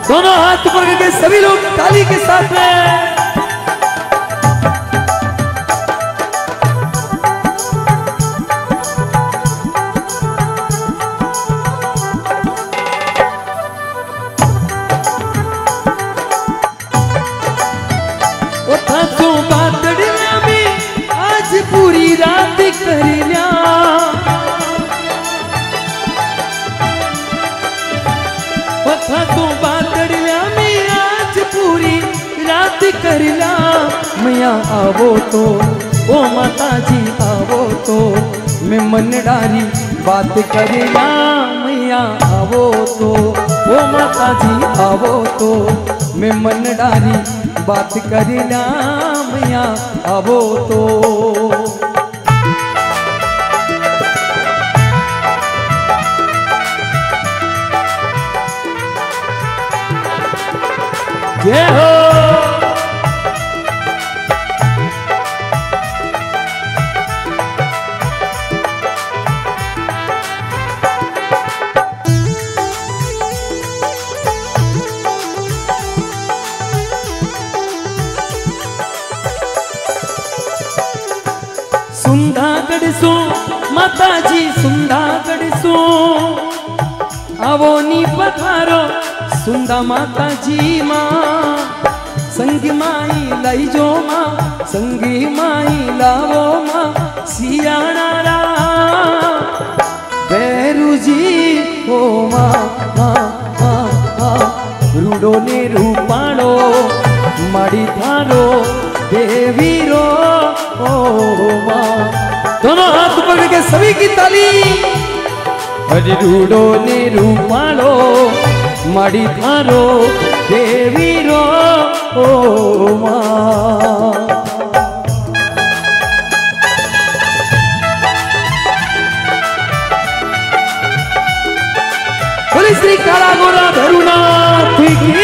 दोनों हाथ ऊपर करके सभी लोग ताली के साथ में। पूरी रात कर लिया पथा तो बातड़िया में आज पूरी रात कर लिया। मैया आवो तो ओ माता जी आवो तो मैं मन डारी बात करिया। मैया आवो तो ओ माता जी आवो तो मैं मन डारी बात करिया। मैया आवो तो जय हो। सुंदागढ़ सो माता जी सुंदागढ़ सो आवो नी पधारो सुंदा माता जी माँ संगी माई लाई जो माँ संगी माई लावो माँ सियाणारा बैरू जी ओ माँ रूडो ने रूपाड़ो माड़ी थारो देवी रो ओ माँ। दोनों हाथ पकड़ के सभी की ताली। अरे रूडो ने रूपाड़ो माड़ी थारो देवी रो ओ माँ। बोले श्री काला गोरा धरुनाथ की।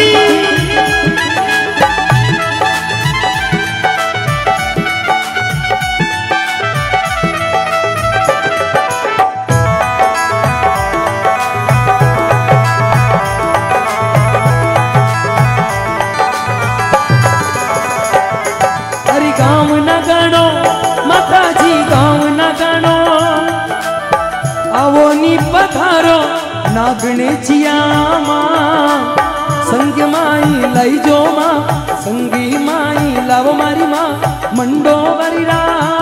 पधारो नागणे जिया माँ संग माई लाई जो माँ संगी माई लाव मारी माँ मंडो वरीरा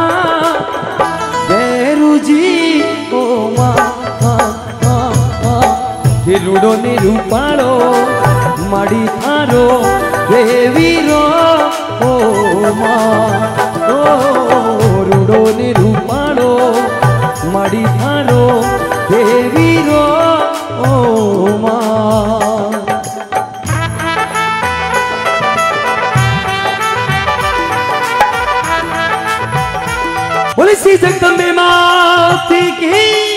बैरू जी ओ माँ रूडो ने रूपाड़ो माड़ी थारो देवी रो ओ माँ रूडो ने रूपाड़ो माड़ी थारो देवी रो ओ माँ। बोले श्री जगदम्बे माता की।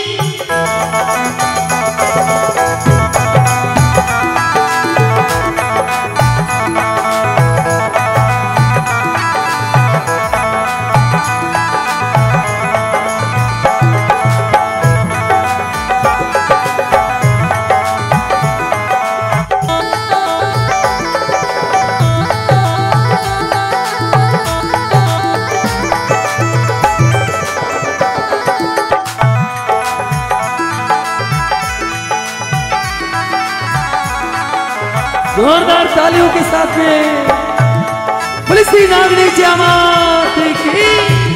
जोरदार तालियों के साथ में बोले श्री नागणी जिया माता की।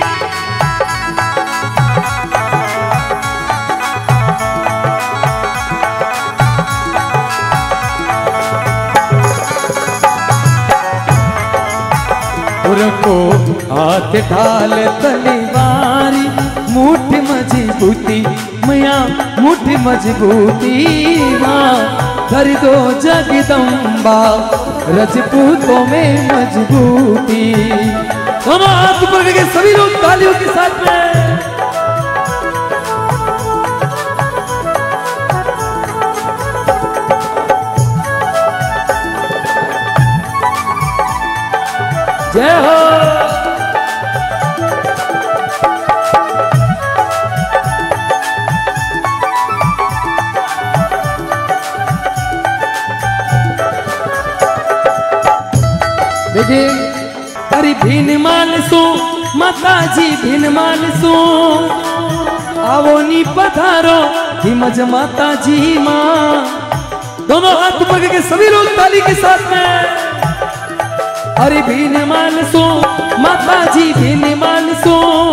को हाथ ढाल तलवारी मुट्ठी मजबूती मैया मुट्ठी मजबूती माँ कर दो जगदम्बा रजपूतों में मजबूती। दोनों हाथ पकड़ के सभी लोग तालियों के साथ में। जय हो। जी अरे भीन मानसो माताजी भीन मानसो आवो नी पधारो हिमज माताजी माँ। दोनों हाथ पकड़ के सभी लोग ताली के साथ में। अरे भीन मानसो माताजी भीन मानसो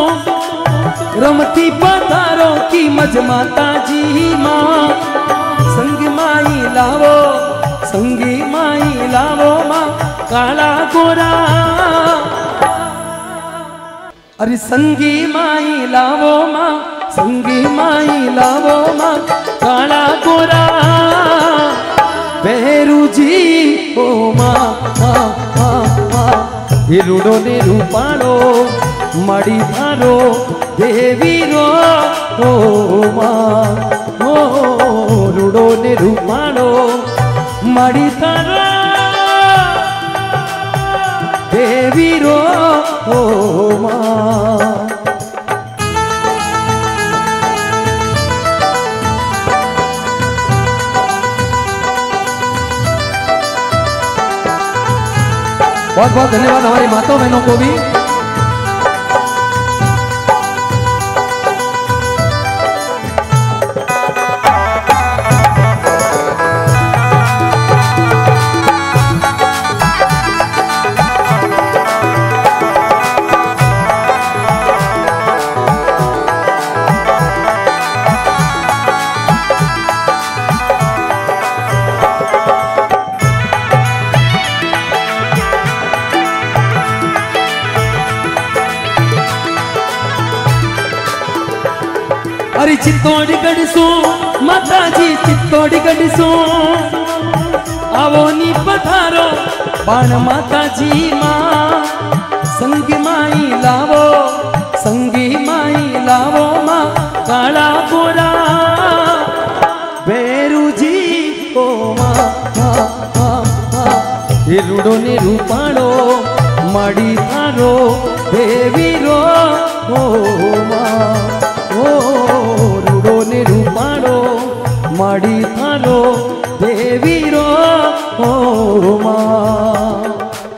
रमती पधारो की मज माताजी माँ। संग माई लावो संगी माई लावो माँ काला गोरा। अरे संगी माई लावो माँ संगी माई लावो माँ काला गोरा। बेरू जी ओ माँ रूडो ने रूपाड़ो मड़ी थारो देवी रो ओ माँ ओ रूडो ने रूपाड़ो मड़ी थारो देवी रो ओ माँ। बहुत बहुत धन्यवाद हमारी माताओं बहनों को भी। अरे चित्तौड़गढ़ सो माताजी चित्तौड़गढ़ सो आवो नी पधारो बाण माताजी माँ। संगी माई लावो संगी माई लावो माँ काला गोरा। बेरू जी ओ माँ रूडो ने रूपाड़ो मड़ी थारो देवी रो ओ माँ ओ रूडो ने रूपाड़ो मड़ी थारो देवी रो ओ माँ।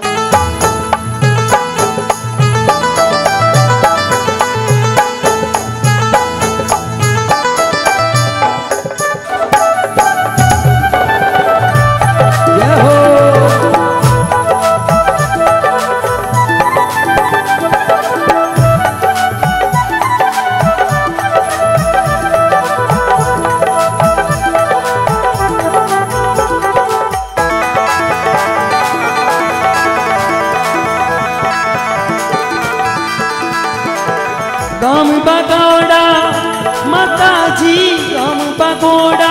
गाम बगोड़ा माताजी गाम बगोड़ा।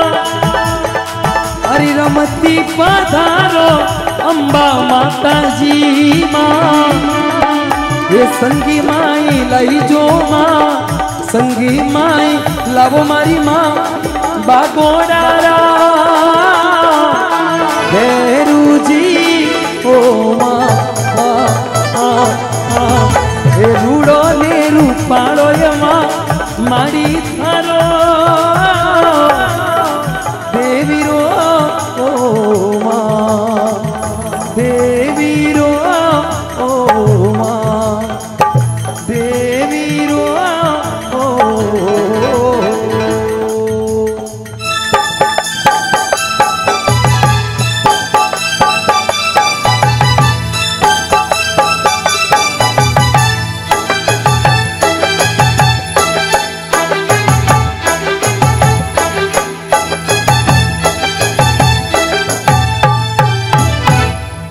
अरे रमती पधारो अम्बा माताजी माँ। ये संगी माई लाई जो माँ संगी माई लावो मारी माँ बगोड़ा रा। भैरू जी ओ माँ रूडो ने रूपाड़ो यमा मारी थारो देवी रो